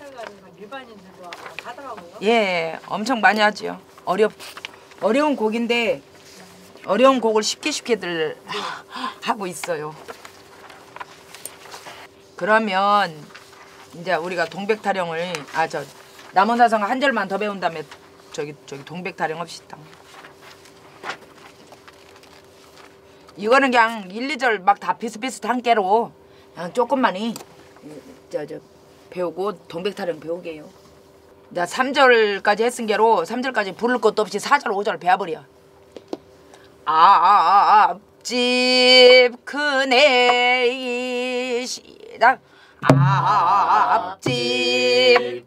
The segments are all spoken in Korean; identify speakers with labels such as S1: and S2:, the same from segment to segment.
S1: 마찬가지로 일반인들도 하더라고요.
S2: 예, 엄청 많이 하죠. 어려운 곡인데 어려운 곡을 쉽게들 하고 있어요. 그러면 이제 우리가 동백타령을 남원사성 한 절만 더 배운 다음에 저기 동백타령 합시다. 이거는 그냥 1, 2절 막 다 비슷비슷한 게로 그냥 조금만이 배우고 동백타령 배우게요. 나 3절까지 했은 게로 3절까지 부를 것도 없이 4절, 5절 배워버려. 앞집 큰애기 시작. 앞집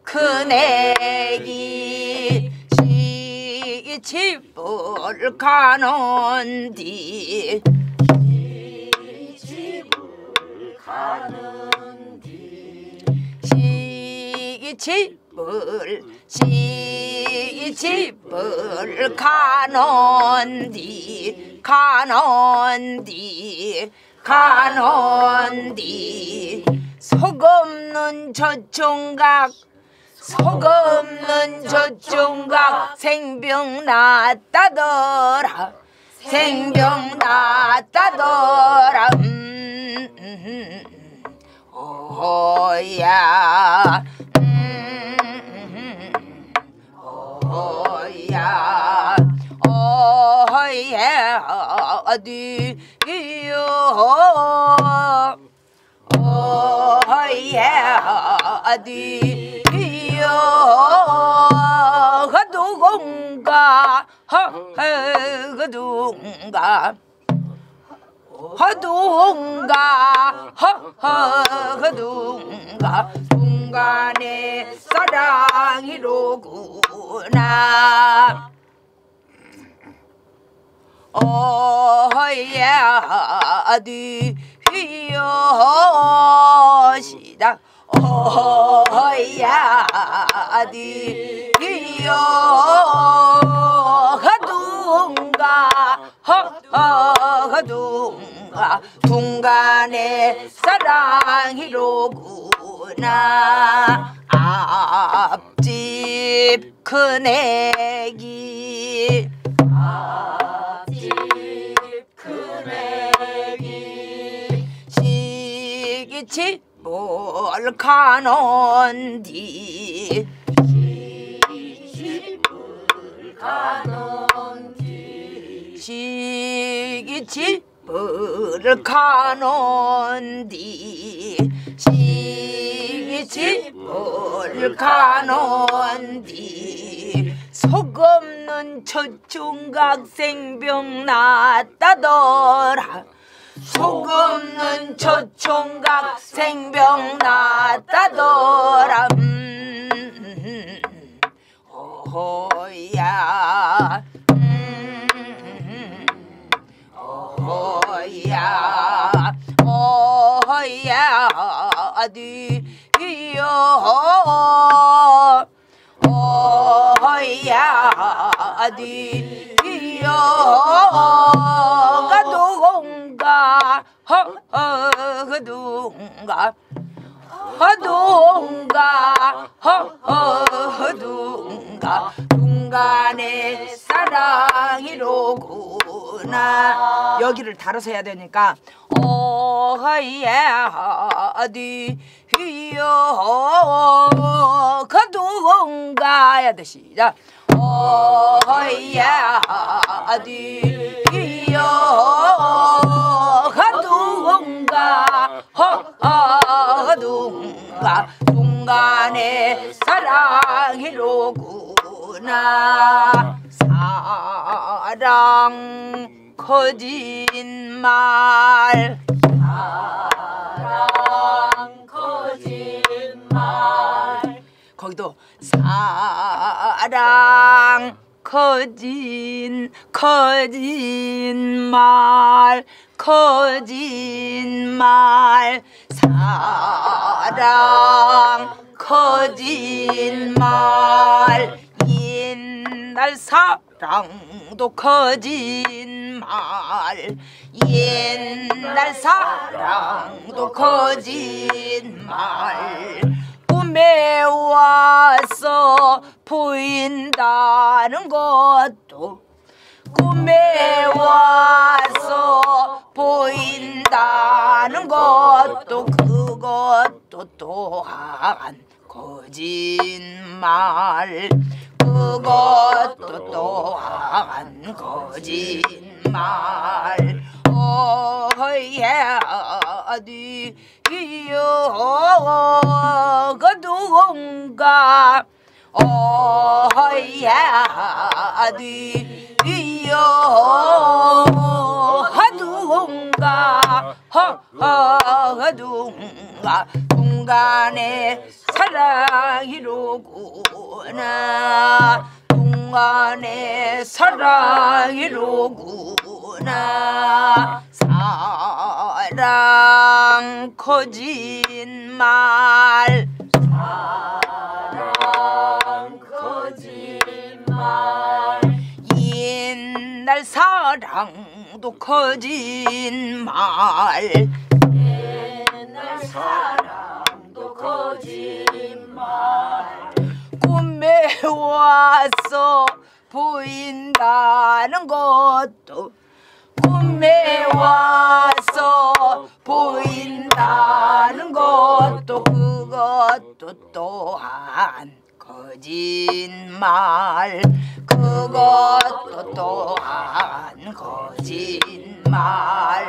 S2: 큰애기 시집을 가는디 시집을 가는디 시집을 가는디 속없는 저총각 생병 났다더라 어야 어디요 허두공가 중간에 사랑이로구나. 어디요 시작. 어디요 허둥가 중간에 사랑이로구나. 앞집 큰애기 시집을 가는디 시집을 가는디 속없는 저총각 생병 났다더라 속없는 저총각 생병 났다더라 어야 어디요 어디요 가동가 허둥가 중간에 사랑이로구나. 여기를 달아서 해야 되니까 어디요 가동가 해야 돼. 시작. 어디요 가동가 중간에 사랑이로구나. 사랑 거짓말 거기도 사랑 거짓말 사랑 거짓말 옛날 사랑도 거짓말 옛날 사랑도 거짓말 꿈에 와서 보인다는 것도 꿈에 와서 보인다는 것도 그것도 또한 거짓말 그것도 또한 거짓말 어디요 그 누군가 어디요 누군가 누군가 동간의 사랑이로구나 동간의 사랑이로구나 사랑 거짓말 사랑 거짓말 옛날 사랑도 거짓말 옛날 사랑도 거짓말 꿈에 와서 보인다는 것도 꿈에 와서 보인다는 것도 그것도 또한 거짓말 그것도 또한 거짓말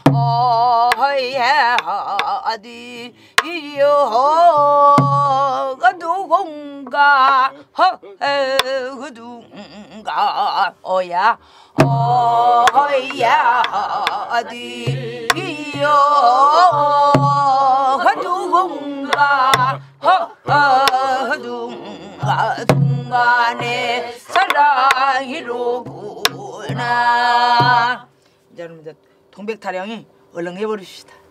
S2: 어디요 그 누군가 그 누군가 어야 어디요 그 누군가 누군가 동간의 사랑이로구나. 이제 여러분들 동백타령이 얼른 해버립시다.